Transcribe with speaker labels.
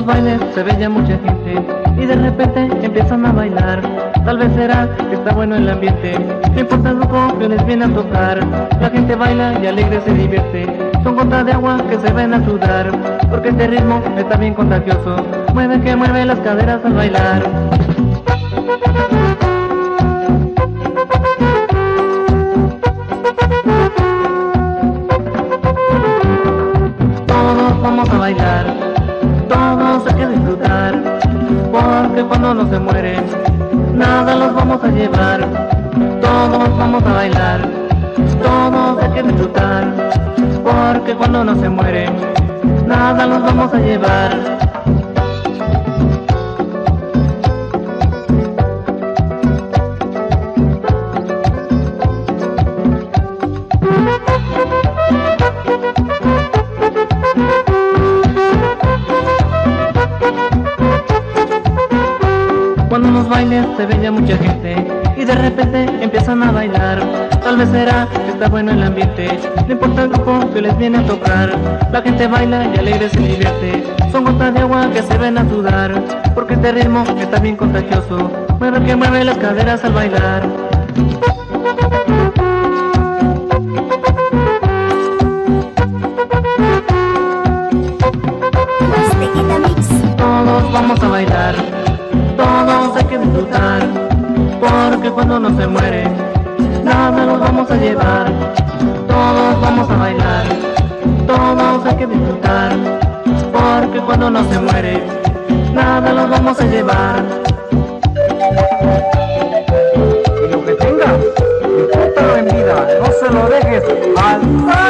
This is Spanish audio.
Speaker 1: los bailes se ve ya mucha gente y de repente empiezan a bailar. Tal vez será que está bueno el ambiente, no importa el grupo que les viene a tocar. La gente baila y alegre se divierte, son gotas de agua que se ven a sudar, porque este ritmo está bien contagioso, mueve que mueve las caderas al bailar. Todos vamos a bailar, todos hay que disfrutar, porque cuando no se mueren, nada los vamos a llevar. Todos vamos a bailar, todos hay que disfrutar, porque cuando no se mueren, nada los vamos a llevar. Cuando en los bailes se ve ya mucha gente y de repente empiezan a bailar. Tal vez será que está bueno el ambiente, no importa el grupo que les viene a tocar. La gente baila y alegre se divierte, son gotas de agua que se ven a sudar, porque este ritmo está bien contagioso, mueve que mueve las caderas al bailar. Todos vamos a bailar, todos hay que disfrutar, porque cuando no se muere, nada nos vamos a llevar. Todos vamos a bailar, todos hay que disfrutar, porque cuando no se muere, nada nos vamos a llevar.
Speaker 2: Y lo que tengas, disfrútalo en vida, no se lo dejes al